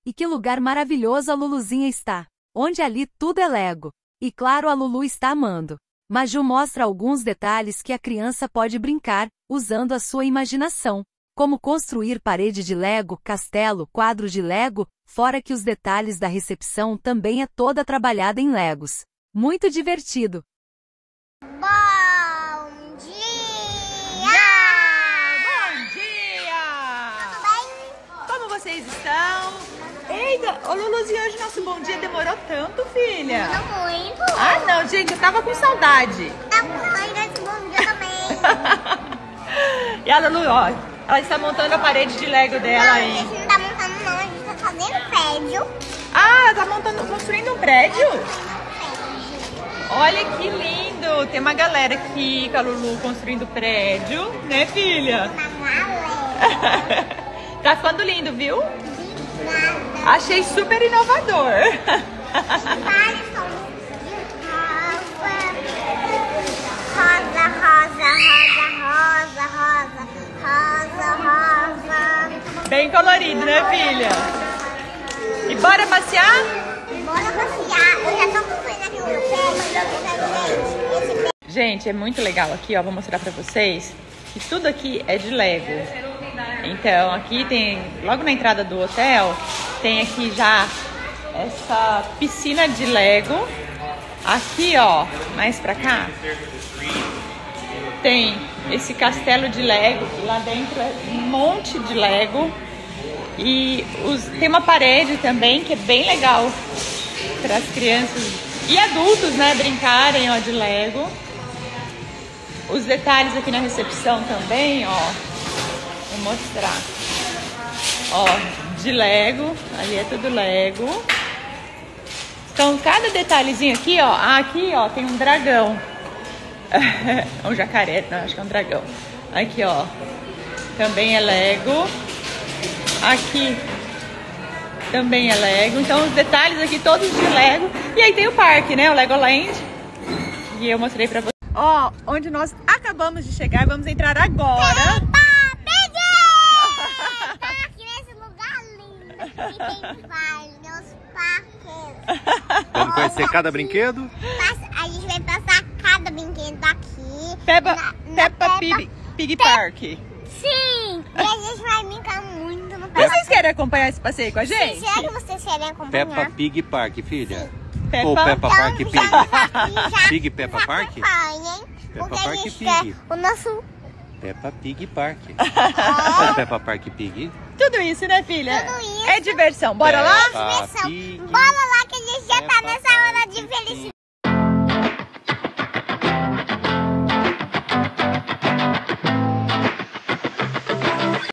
E que lugar maravilhoso a Luluzinha está. Onde ali tudo é Lego. E claro, a Lulu está amando. Maju mostra alguns detalhes que a criança pode brincar, usando a sua imaginação. Como construir parede de Lego, castelo, quadro de Lego, fora que os detalhes da recepção também é toda trabalhada em Legos. Muito divertido. Bom dia! Bom dia! Tudo bem? Como vocês estão? Eita, ô Luluzinha, hoje nosso bom dia demorou tanto, filha. Não muito. Ah, não, gente, eu tava com saudade. Tá bom, ainda esse bom dia também. E a Lulu, ó, ela está montando a parede de Lego dela Não, a aí. gente não tá montando não, a gente tá fazendo prédio. Ah, ela tá construindo um prédio? Olha que lindo! Tem uma galera aqui com a Lulu construindo prédio, né, filha? Uma galera. Tá ficando lindo, viu? Nada. Achei super inovador. Vários tons de rosa, rosa, rosa, rosa, rosa. Bem colorido, né, filha? E bora passear? Bora passear. Eu já tô construindo aqui o meu pé. Gente, é muito legal aqui, ó. Vou mostrar pra vocês que tudo aqui é de Lego. Então, aqui tem, logo na entrada do hotel, tem aqui já essa piscina de Lego. Aqui, ó, mais pra cá, tem esse castelo de Lego. Lá dentro é um monte de Lego. E tem uma parede também que é bem legal para as crianças e adultos, né, brincarem, ó, de Lego. Os detalhes aqui na recepção também, ó. Vou mostrar. Ó, de Lego. Ali é tudo Lego. Então, cada detalhezinho aqui, ó. Aqui, ó, tem um dragão. Um jacaré, não, acho que é um dragão. Aqui, ó. Também é Lego. Aqui também é Lego. Então, os detalhes aqui todos de Lego. E aí tem o parque, né? O Legoland. E eu mostrei pra vocês. Ó, onde nós acabamos de chegar. Vamos entrar agora. Tá aqui nesse lugar lindo. E tem vários parques. Vamos conhecer cada brinquedo? A gente vai passar cada brinquedo aqui. Peppa Pig Park. Sim! E a gente vai brincar muito no parque. Vocês querem acompanhar esse passeio com a gente? Será que vocês querem acompanhar? Peppa Pig Park, filha. Peppa. Ou Peppa Park Então, Pig. já Pig Peppa Park? acompanhem, Peppa porque a Park gente Pig. quer o nosso... Peppa Pig Park. Sabe Peppa Park Pig? Tudo isso, né, filha? Tudo isso. É diversão. Bora lá? Peppa Diversão. Pig. Bora lá